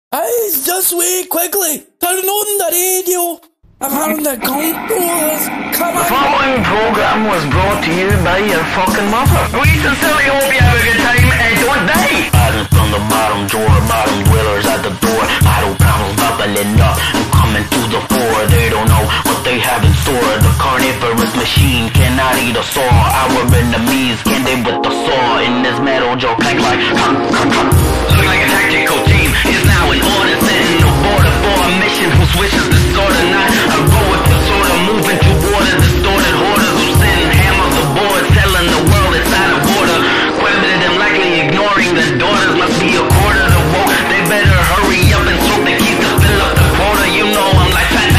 Guys, just wait quickly. Turn on the radio. I'm having the Comptrollers. Come on. The following program was brought to you by your fucking mother. We sincerely hope you have a good time and don't die. Items from the bottom drawer, bottom dwellers at the door. Idle panels bubbling up and coming to the fore. They don't know what they have in store. The carnivorous machine cannot eat a saw. Our enemies candid with the saw. In this metal jaw clank like Look like a tactical team is now in order. Setting the border for a mission whose wishes the sorta not. I go with the sorta moving toward the distorted hoarders who send hammers aboard, telling the world it's out of order. Quite a bit of them likely ignoring the daughters. Must be a quarter to woke. They better hurry up and smoke the keys to fill up the quota. You know I'm like fat.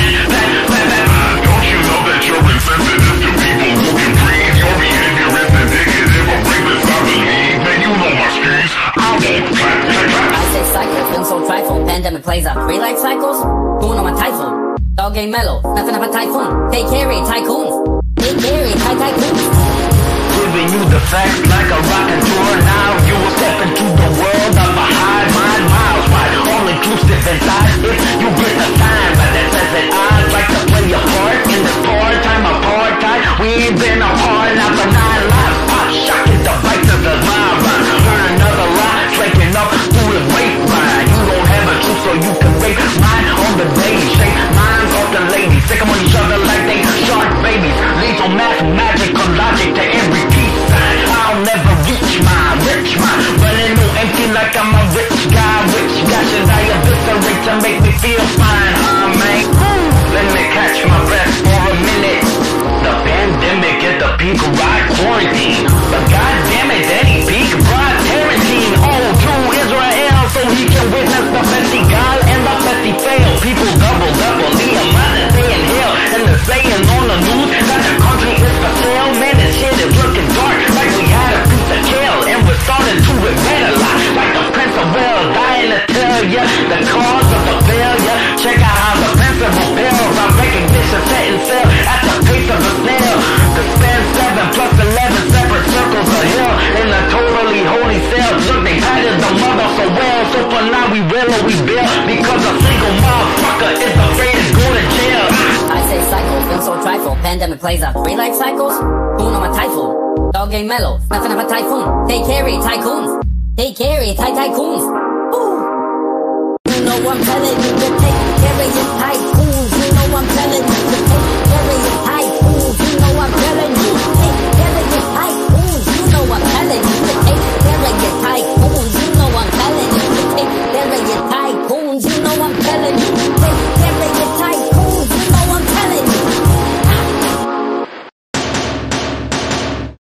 Don't you know that you're insensitive to people who can breathe? Your behavior is indicative of rapist, I believe. Man, you know my streets. I'll get clap. I say cycle, film so trifle. Pandemic plays out 3 life cycles. Moon on my typhoon. Dog game mellow, nothing of a typhoon. They carry tycoons. They carry tycoons. Giving you the facts like a rocket tour. Now you will step into the world of a high mind, miles wide, all inclusive inside. If you get the sign, but that says that I'd like to play a part in this part-time apartheid. We ain't been apart now for 9 lives. Pop shock is the bite of the vibe. Learn another lie, flaking up through the grapevine. You don't have a truth, so you can break mine on the day. Shake minds off the ladies, sick 'em on each other like they shark babies. Lethal magical logic to every peace sign. I'll never reach mine, rich mine, running no empty like I'm a rich guy. Which guy should I eviscerate to make me feel fine, huh, man? Let me catch my breath for a minute. The pandemic at the peak, right? Quarantine, but goddammit, any peak, broad Tarantine. Oh, to Israel, so he can witness the Bessie God and the Bessie fail. People double, Nehemiah staying hell, and the saying on the news that the country is for sale. Man, this shit is looking dark, like we had a piece of kale, and we're starting to regret a lot, like the Prince of Wales dying to tell ya the cause of the failure. Check out how the principal pills on recognition set and sail at the pace of a snail. To span 7 plus 11 separate circles of hell in a totally holy cell. Look, they padded the mother so well, so for now we will or we bail, because a single motherfucker is afraid to go to jail. I say cycle, film so trifle. Pandemic plays out 3 life cycles. Moon on my typhoon. Dog game mellow, nothing of a typhoon. They carry tycoons. They carry tycoons. Ooh. You know I'm telling you to take